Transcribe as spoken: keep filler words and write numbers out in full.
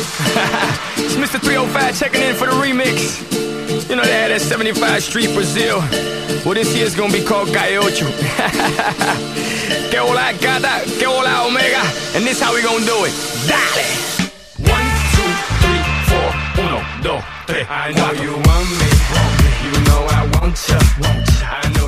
It's Mister three oh five checking in for the remix. You know they had that seventy-five Street Brazil. Well, this year's gonna be called Calle Ocho. Que hola gata, que hola omega. And this how we gonna do it. Dale! One, two, three, four. Uno, dos, tres. I know you want me. You know I want ya. I know